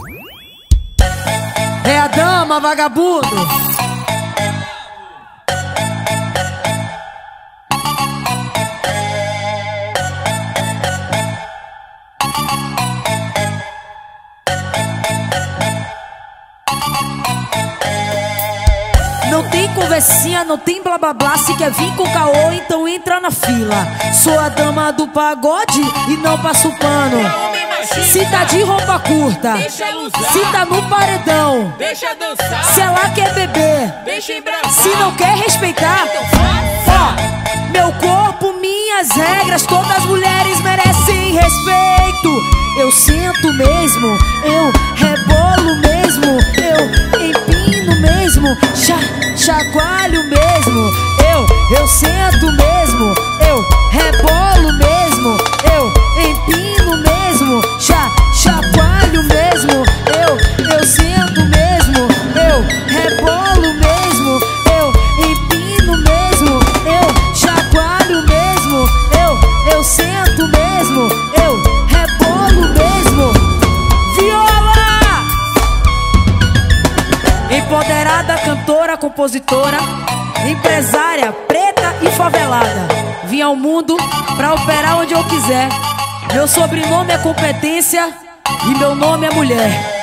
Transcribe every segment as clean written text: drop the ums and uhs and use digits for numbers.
É a dama, vagabundo. Não tem conversinha, não tem blá blá blá. Se quer vir com caô, então entra na fila. Sou a dama do pagode e não passo pano. Se tá de roupa curta, se tá no paredão, deixa dançar. se ela quer beber, Deixa embraçar. se não quer respeitar, ó, meu corpo, minhas regras, todas as mulheres merecem respeito. Eu sento mesmo, eu rebolo mesmo, eu empino mesmo, chacoalho mesmo. Eu sento mesmo, eu rebolo mesmo, eu empino mesmo, chacoalho mesmo. Eu sento mesmo, eu rebolo mesmo, eu empino mesmo, eu chacoalho mesmo. Eu sento mesmo, eu rebolo mesmo. Viola! Empoderada, cantora, compositora, empresária, preta e favelada. Vim ao mundo pra operar onde eu quiser. Meu sobrenome é competência e meu nome é mulher.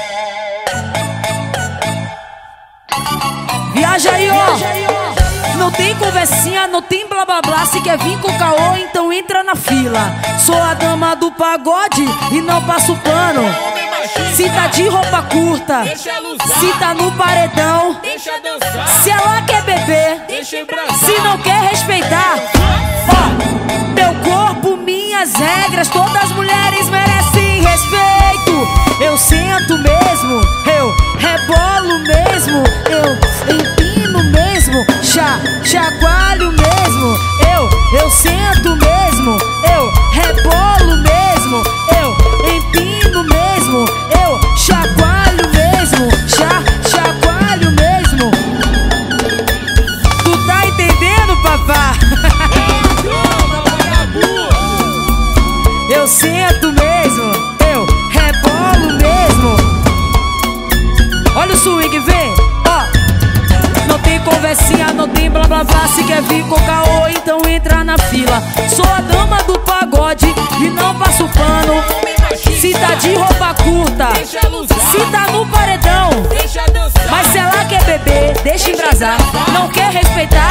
Viaja aí, ó. Não tem conversinha, não tem blá blá blá. Se quer vir com caô, então entra na fila. Sou a dama do pagode e não passo pano. Se tá de roupa curta, se tá no paredão, Deixa dançar. se ela quer beber, Deixa embraçar. se não quer respeitar, ó, meu corpo, minhas regras, todas as mulheres merecem respeito. Eu sento mesmo, eu rebolo mesmo, eu empino mesmo, chacoalho mesmo. Eu sento mesmo, eu rebolo mesmo, eu empino mesmo, eu chacoalho mesmo, chacoalho mesmo. Tu tá entendendo, papá? Eu sento mesmo, eu rebolo mesmo. Olha o swing, vem, ó. Não tem conversinha, não tem blá blá blá. Se quer vir com caô, então entra na fila. Sou a dama do pagode e não passo pano. Se tá de roupa curta, se tá no paredão, Deixa dançar. mas se ela quer beber, deixa embrasar. Não quer respeitar,